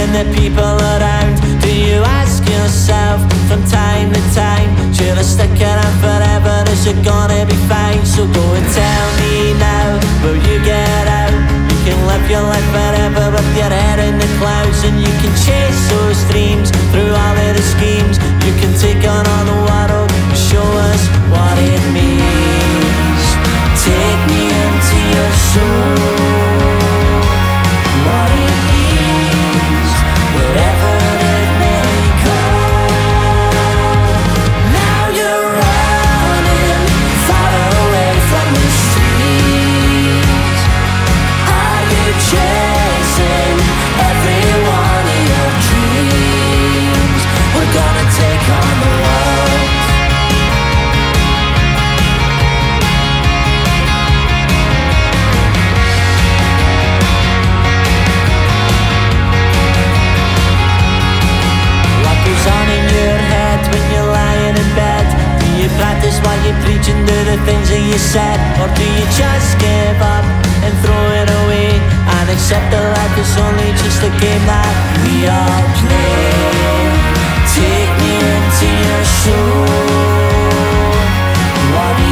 seeing the people around? Do you ask yourself from time to time, should I stick around forever? Is it gonna be fine? So go and tell me now, will you get out? You can live your life forever with your head in the clouds, and you can chase those dreams through all of the schemes. You can take on all the world and show us what it means. Take me into your soul, what it means, wherever it may go. Now you're running far away from the streets. Are you chasing every one of your dreams? We're gonna take on the world. What goes on in your head when you're lying in bed? Do you practice what you preach and do the things that you said? Or do you just give up and throw it away and accept that life is only just a game that we all play? Take me into your soul, what do